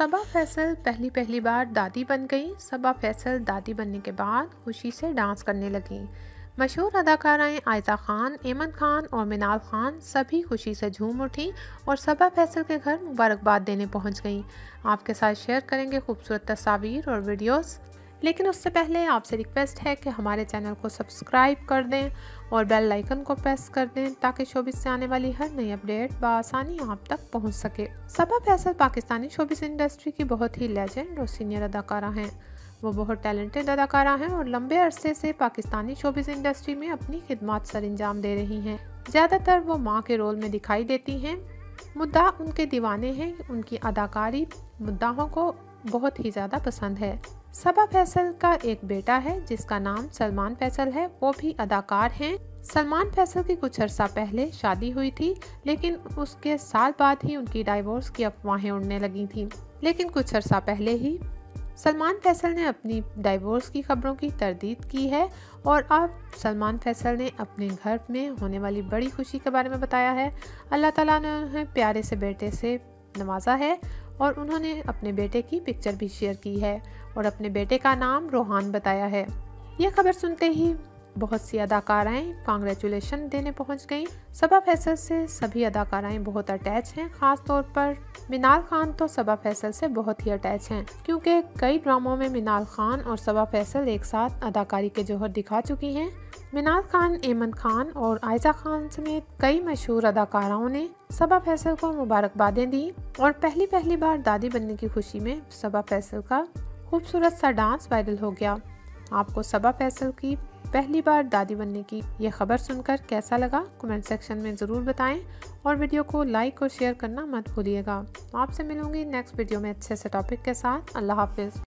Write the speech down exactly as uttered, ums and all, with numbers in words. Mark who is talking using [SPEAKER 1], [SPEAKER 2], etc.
[SPEAKER 1] सबा फैसल पहली पहली बार दादी बन गई। सबा फैसल दादी बनने के बाद खुशी से डांस करने लगी। मशहूर अदाकाराएं आयशा खान, एमन खान और मिनाल खान सभी खुशी से झूम उठी और सबा फैसल के घर मुबारकबाद देने पहुंच गईं। आपके साथ शेयर करेंगे खूबसूरत तस्वीर और वीडियोस, लेकिन उससे पहले आपसे रिक्वेस्ट है कि हमारे चैनल को सब्सक्राइब कर दें और बेल आइकन को प्रेस कर दें ताकि शोबिस से आने वाली हर नई अपडेट बआसानी आप तक पहुंच सके। सबा फैसल पाकिस्तानी शोबिस इंडस्ट्री की बहुत ही लेजेंड और सीनियर अदाकारा हैं। वो बहुत टैलेंटेड अदाकारा हैं और लंबे अरसे से पाकिस्तानी शोबिस इंडस्ट्री में अपनी खिदमत सर अंजाम दे रही हैं। ज़्यादातर वो माँ के रोल में दिखाई देती हैं। मुद्दा उनके दीवाने हैं। उनकी अदाकारी मुद्दाहों को बहुत ही ज़्यादा पसंद है। सबा फैसल का एक बेटा है जिसका नाम सलमान फैसल है। वो भी अदाकार हैं। सलमान फैसल की कुछ अर्सा पहले शादी हुई थी, लेकिन उसके साल बाद ही उनकी डाइवोर्स की अफवाहें उड़ने लगी थी। लेकिन कुछ अर्सा पहले ही सलमान फैसल ने अपनी डाइवोर्स की खबरों की तरदीद की है और अब सलमान फैसल ने अपने घर में होने वाली बड़ी खुशी के बारे में बताया है। अल्लाह ताला ने उन्हें प्यारे से बेटे से नवाजा है और उन्होंने अपने बेटे की पिक्चर भी शेयर की है और अपने बेटे का नाम रोहान बताया है। यह खबर सुनते ही बहुत सी अदाकाराएं कांग्रेचुलेशन देने पहुंच गईं। सबा फैसल से सभी अदाकाराएं बहुत अटैच हैं। ख़ास तौर पर मिनाल खान तो सबा फैसल से बहुत ही अटैच हैं, क्योंकि कई ड्रामों में मिनाल खान और सबा फैसल एक साथ अदाकारी के जौहर दिखा चुकी हैं। मिनाल खान, एमन खान और आयशा खान समेत कई मशहूर अदाकाराओं ने सबा फैसल को मुबारकबादें दी और पहली पहली बार दादी बनने की खुशी में सबा फैसल का खूबसूरत सा डांस वायरल हो गया। आपको सबा फैसल की पहली बार दादी बनने की ये खबर सुनकर कैसा लगा, कमेंट सेक्शन में ज़रूर बताएं और वीडियो को लाइक और शेयर करना मत भूलिएगा। आपसे मिलूंगी नेक्स्ट वीडियो में अच्छे से टॉपिक के साथ। अल्लाह हाफिज़।